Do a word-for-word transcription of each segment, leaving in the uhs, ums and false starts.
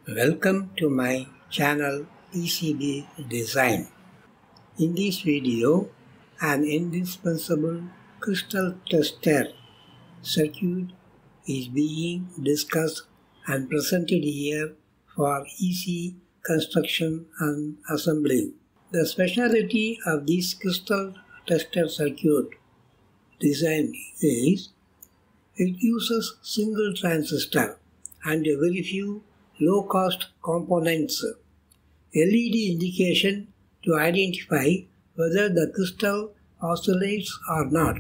Welcome to my channel P C B Design. In this video, an indispensable crystal tester circuit is being discussed and presented here for easy construction and assembly. The specialty of this crystal tester circuit design is it uses single transistor and very few low-cost components. L E D indication to identify whether the crystal oscillates or not.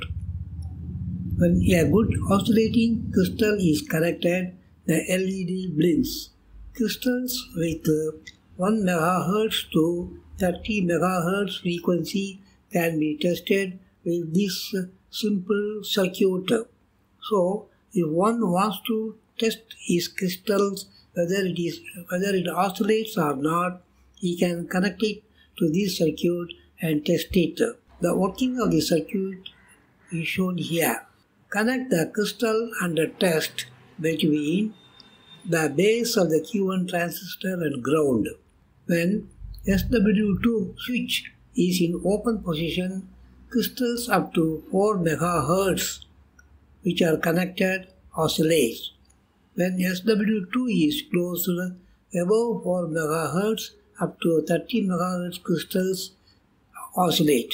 When a good oscillating crystal is connected, the L E D blinks. Crystals with one megahertz to thirty megahertz frequency can be tested with this simple circuit. So, if one wants to test his crystals whether it is whether it oscillates or not, he can connect it to this circuit and test it. The working of the circuit is shown here. Connect the crystal under test between the base of the Q one transistor and ground. When S W two switch is in open position, crystals up to four megahertz which are connected oscillate. When S W two is closed, above four megahertz up to thirty megahertz crystals oscillate.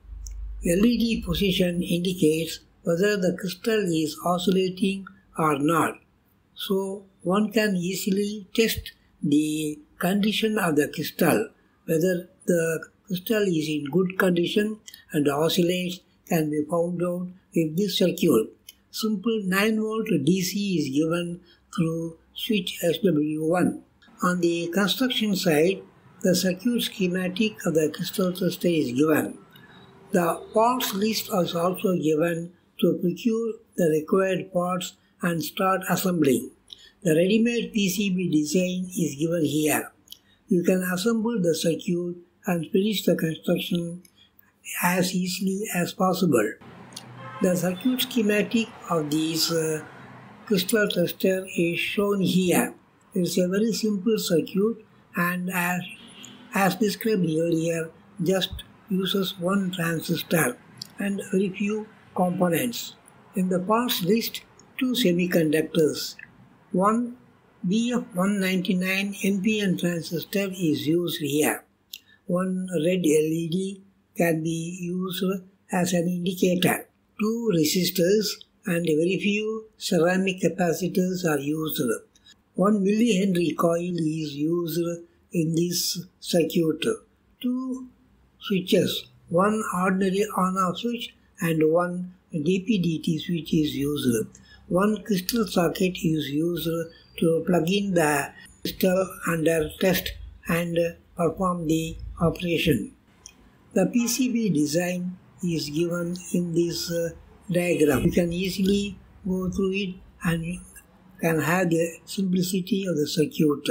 L E D position indicates whether the crystal is oscillating or not. So one can easily test the condition of the crystal. Whether the crystal is in good condition and oscillates can be found out with this circuit. Simple nine volt D C is given through switch S W one. On the construction side, the circuit schematic of the crystal tester is given. The parts list is also given to procure the required parts and start assembling. The ready-made P C B design is given here. You can assemble the circuit and finish the construction as easily as possible. The circuit schematic of this uh, crystal tester is shown here. It is a very simple circuit and as, as described earlier, just uses one transistor and very few components. In the parts list, two semiconductors. One B F one ninety-nine N P N transistor is used here. One red L E D can be used as an indicator. Two resistors and very few ceramic capacitors are used. One millihenry coil is used in this circuit. Two switches, one ordinary on-off switch and one D P D T switch is used. One crystal socket is used to plug in the crystal under test and perform the operation. The P C B design is given in this uh, diagram. You can easily go through it and can have the simplicity of the circuit.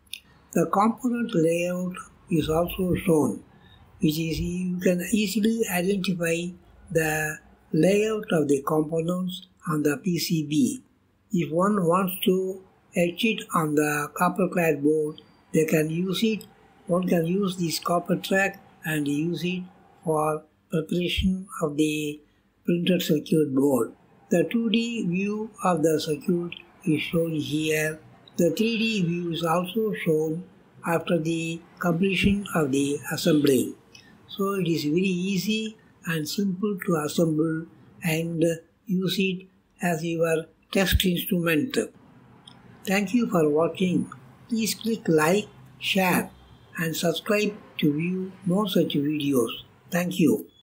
The component layout is also shown, which is you can easily identify the layout of the components on the P C B. If one wants to etch it on the copper clad board, they can use it. One can use this copper track and use it for preparation of the printed circuit board. The two D view of the circuit is shown here. The three D view is also shown after the completion of the assembly. So it is very easy and simple to assemble and use it as your test instrument. Thank you for watching. Please click like, share and subscribe to view more such videos. Thank you.